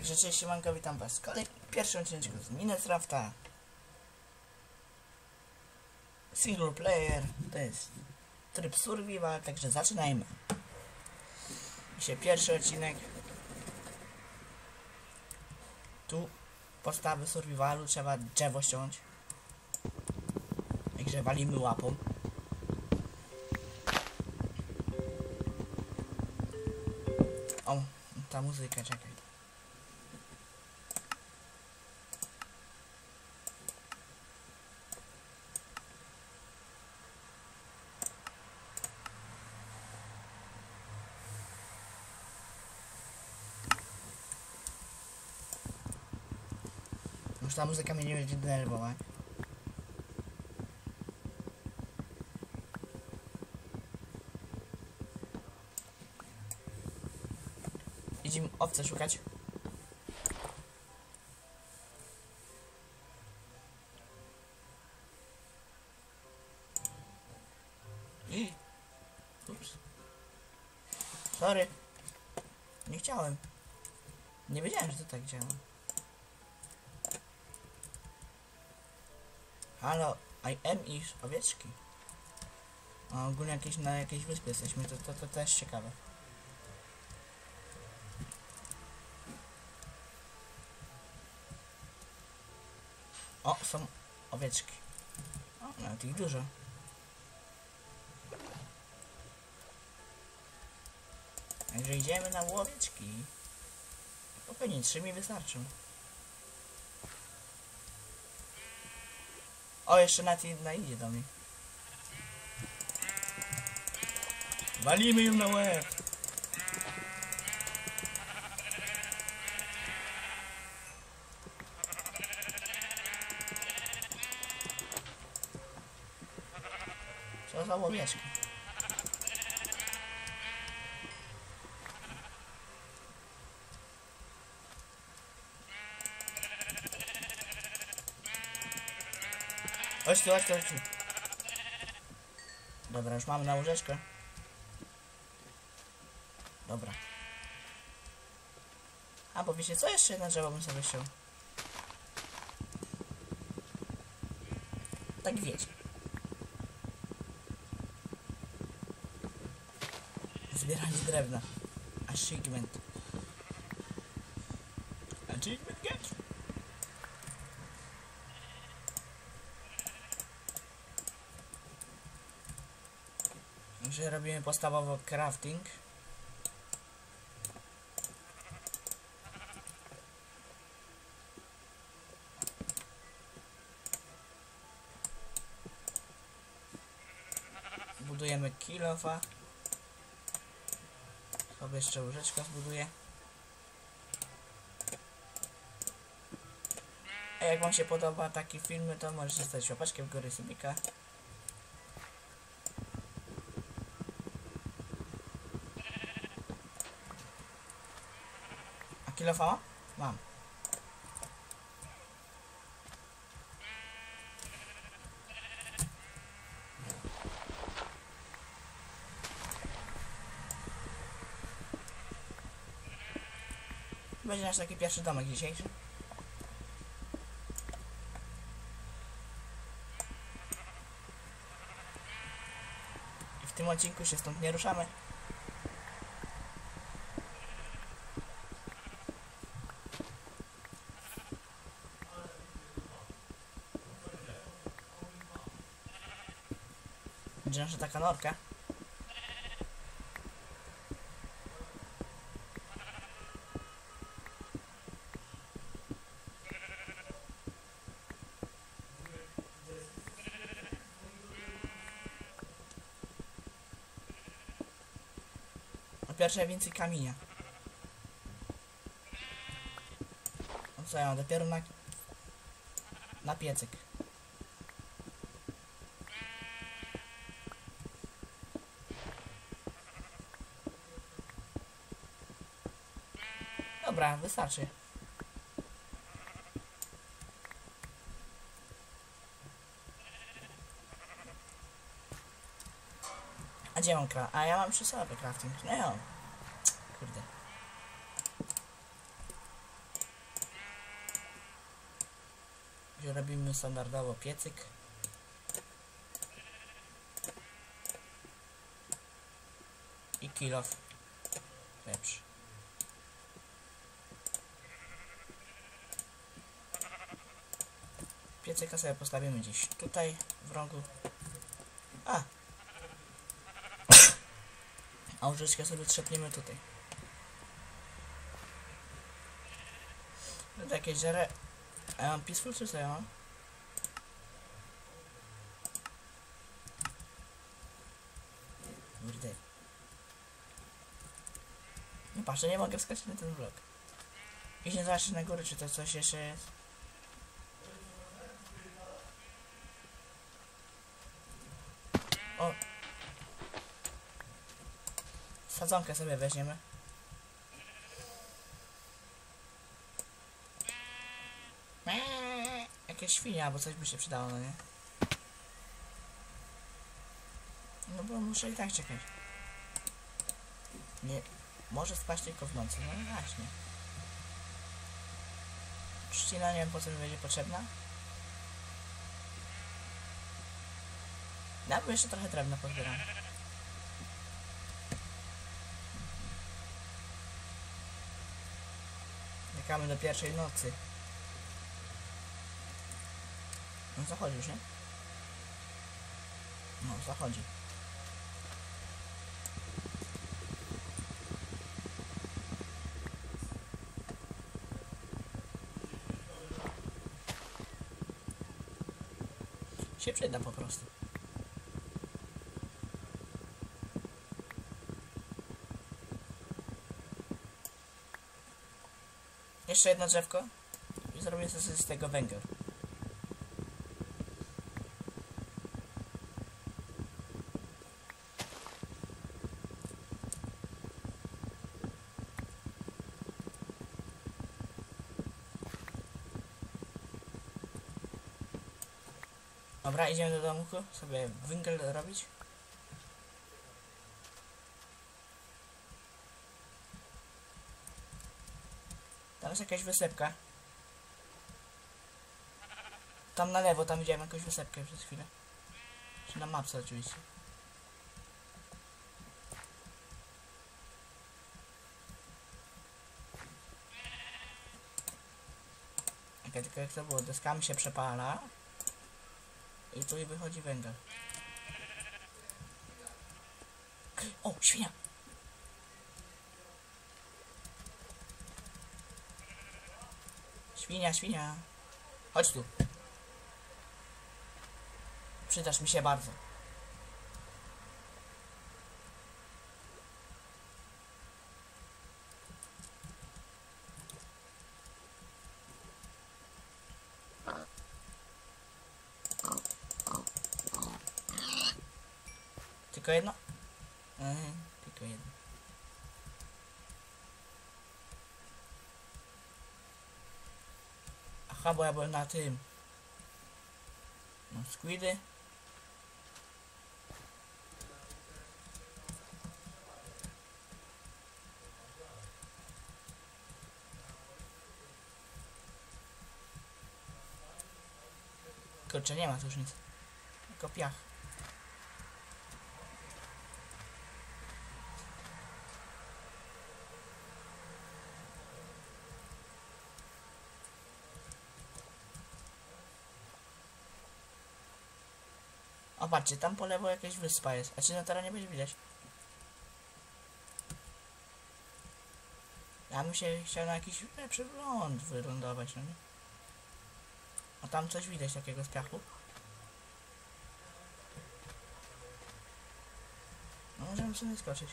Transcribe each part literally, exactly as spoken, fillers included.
Także cześć, siemanko, witam was w kolejnym pierwszym odcinku z Minecrafta. Single player, to jest tryb survival, także zaczynajmy. Dzisiaj pierwszy odcinek. Tu podstawy survivalu, trzeba drzewo ściąć. Także walimy łapą. O, ta muzyka, czekaj. Już ta muzyka mnie nie będzie denerwować. Idziemy owce szukać. Ups. Sorry. Nie chciałem. Nie wiedziałem, że to tak działa. Halo, I am iż owieczki. A ogólnie jakieś, na jakiejś wyspie jesteśmy, to, to, to też ciekawe. O, są owieczki. O, nawet ich dużo. Także idziemy na łowieczki. To pewnie trzy mi wystarczą. O, jeszcze nawet jedna idzie do mnie. Walimy ją na łeb. Co za łowieczka. Chodź tu, chodź tu, chodź tu. Dobra, już mamy na łyżeczkę. Dobra. A, bo wiecie co? Jeszcze jedno drzewo bym sobie chciał. Tak wiecie. Zbieranie drewna. Achievement. Achievement get. Że robimy podstawowo crafting. Budujemy kilofa. Sobie jeszcze łyżeczkę zbuduję. A jak wam się podoba takie filmy, to możecie stać łapaczkę w górę, subika. Kilofa mam? Mam. Będzie nasz taki pierwszy domek dzisiejszy. I w tym odcinku się stąd nie ruszamy. Będzie nasza taka norka. Po pierwsze więcej kamienia. No co ja mam dopiero na, na piecyk. Dobra, wystarczy. A gdzie mam craft? A ja mam przy sobie crafting. Nie mam. Kurde. robimy standardowo piecyk. I kill off lepszy. Piecyka sobie postawimy gdzieś tutaj w rogu. A! A łyżeczkę sobie trzepniemy tutaj. No takie żere. A ja mam peaceful czy co ja mam? Kurde. No patrzę, nie mogę wskoczyć na ten blok. I nie zobaczyć na górę, czy to coś jeszcze jest. O! Sadzonkę sobie weźmiemy. Eee, jakieś świnia, albo coś by się przydało, no nie? No bo muszę i tak czekać. Nie, może spaść tylko w nocy, no właśnie. Trzcina nie wiem po co mi będzie potrzebna. Ja bym jeszcze trochę drewna pozbieram. Czekamy do pierwszej nocy. No zachodzi już, nie? No zachodzi. Się przyda po prostu. Jeszcze jedno drzewko i zrobię sobie z tego węgiel. Dobra, idziemy do domku sobie węgiel robić. Tam jest jakaś wysepka. Tam na lewo, tam widziałem jakąś wysepkę przez chwilę. Czy na mapce oczywiście. Okay, tylko jak to było, deskami się przepala. I tu i wychodzi węgiel. O, świnia! Świnia, świnia. Chodź tu. Przydasz mi się bardzo. Tylko jedno? Mhm, tylko jedno. Aha, bo ja byłem na tym. No, squidy. Kurczę, nie ma tu już nic. Tylko piach. O, patrzcie, tam po lewo jakaś wyspa jest. A czy na terenie będzie widać? Ja bym się chciał na jakiś lepszy ląd wylądować, no nie? A tam coś widać takiego z piachu. No możemy sobie skoczyć.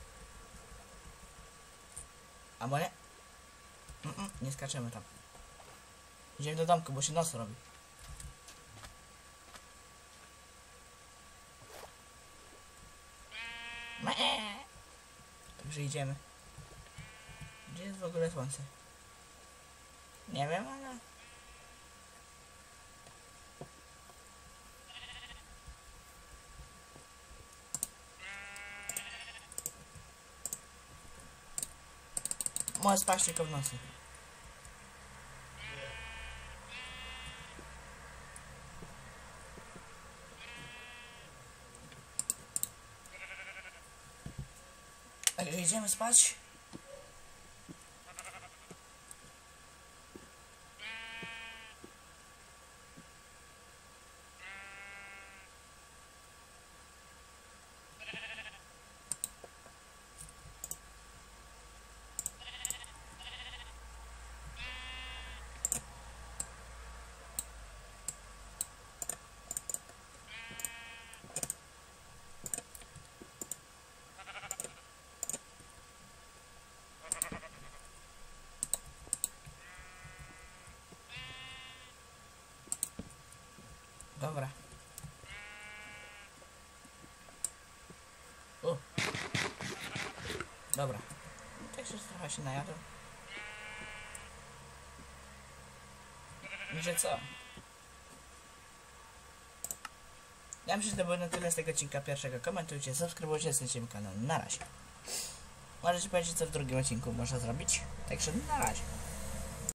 Albo nie? Mm -mm, nie skaczemy tam. Idziemy do domku, bo się noc robi. Meee. Także idziemy. Gdzie jest w ogóle słońce? Nie wiem, ale... Może spaść tylko w nocy. idziemy spać. Dobra. U. Dobra. Tak się trochę się najadłem. I że co? Ja myślę, że to było na tyle z tego odcinka pierwszego. Komentujcie, subskrybujcie, znajdziemy kanał. Na razie. Możecie powiedzieć, co w drugim odcinku można zrobić. Także na razie.